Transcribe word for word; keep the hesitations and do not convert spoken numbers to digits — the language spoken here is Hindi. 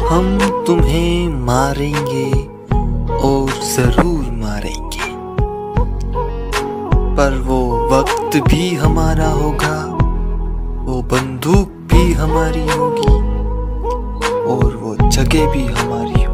हम तुम्हें मारेंगे और जरूर मारेंगे, पर वो वक्त भी हमारा होगा, वो बंदूक भी हमारी होगी और वो जगह भी हमारी होगी।